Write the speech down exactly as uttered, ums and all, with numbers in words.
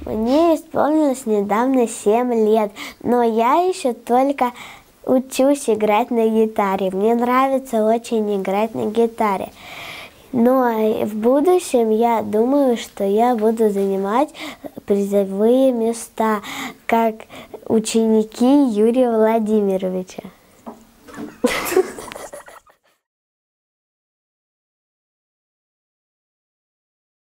Мне исполнилось недавно семь лет, но я еще только учусь играть на гитаре. Мне нравится очень играть на гитаре. Но в будущем я думаю, что я буду занимать призовые места, как ученики Юрия Владимировича.